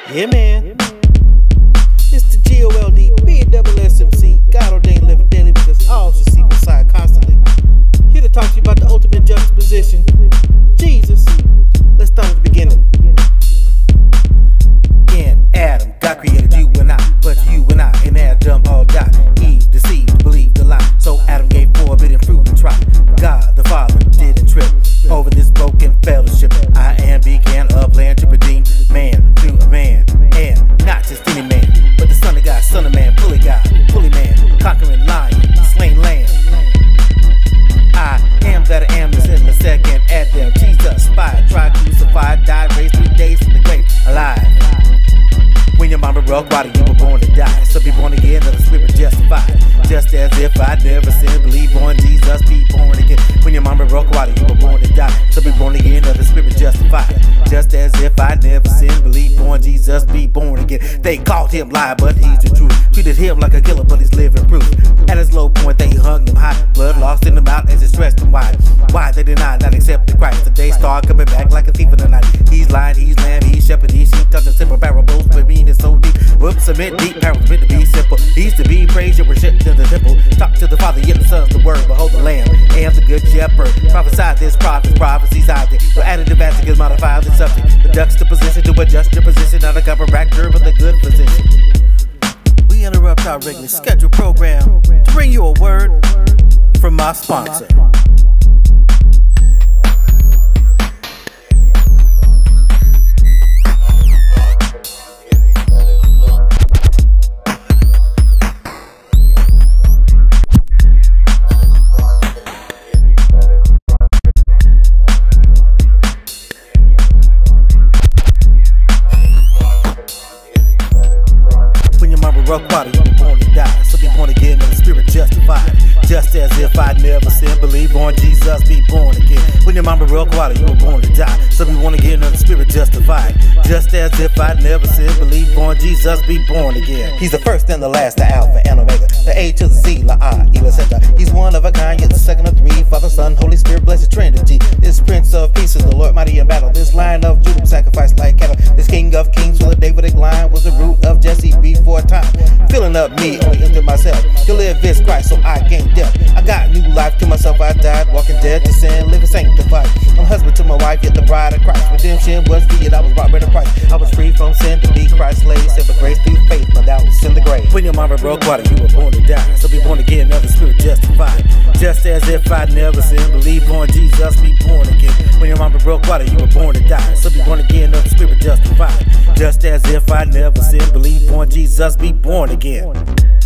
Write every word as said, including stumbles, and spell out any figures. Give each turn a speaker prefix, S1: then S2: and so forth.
S1: Yeah, man. It's the G O L D, B A double S M C. God ordained living daily because all should seek Messiah constantly. Here to talk to you about the ultimate juxtaposition. Jesus. Let's start at the beginning. In Adam, God created you and I, but you and I in Adam all died. Eve deceived, believed the lie, so Adam gave forbidden fruit and try. God the Father didn't trip over this broken fellowship. I am began a plan to redeem man through a man, and not just any man, but the Son of God, Son of Man, fully God, fully man, conquering lion, slain lamb. I am that I am is in the second Adam. Jesus, spied, tried, crucified, died, raised three days from the grave, alive. When your mama broke body, you were born to die. So be born again, of the spirit justified. Just as if I'd never sinned, believe on Jesus, be born again. When your mama broke body, you were born to die. So be born again, of the spirit justified. Just as if I'd never sinned, believe on Jesus, be born again. They called him lie, but he's the truth. Treated him like a killer, but he's living proof. At his low point, they hung him high. Blood lost in the mouth as it stretched him wide. Why they deny, not accept the Christ? The day start coming back like a thief in the night. He's lion, he's lamb, he's shepherd, he's sheep. Touching simple parables, but mean is so deep. Whoops, submit deep, parables meant to be simple. He's to be praised and worshipped in the temple. Talk to the Father, yet the Son's the word. Behold the Lamb, and the good shepherd. Prophesy this prophet, prophecies out there. So additive adjectives modify the subject. The juxtaposition to adjust your position. Not a chiropractor, but the good physician. We interrupt our regularly scheduled program to bring you a word from my sponsor. Rock body, you were born to die, so be born again in the spirit justified. Just as if I'd never sinned, believe on Jesus, be born again. When your mama broke water, you were born to die, so be born again in the spirit justified. Just as if I'd never sinned, believe on Jesus, be born again. He's the first and the last, the Alpha and Omega, the A to the Z, La Ah, Eva Center. He's one of a kind, yet the second of three. Father, Son, Holy Spirit, blessed Trinity. This Prince of Peace is the Lord mighty in battle. This Lion of Judah sacrificed like cattle. This King of Kings, full of Davidic line, was the root of Jesse before time. Filling up me, only into myself. To live is Christ, so I gain death. I got new life to myself, I died, walking dead to sin, living sanctified. I'm husband to my wife, yet the bride of Christ. Redemption was free, yet I was bought by the price. I was free from sin to be Christ's slave, saved by grace through faith, but that was in the grave. When your mama broke water, you were born to die, so be born again, of the spirit justified. Just as if I'd never sinned, believe on Jesus, be born again. When your mama broke water, you were born to die, so be born again, of the spirit justified. Just as if I'd never sinned, believe on Jesus, be born again.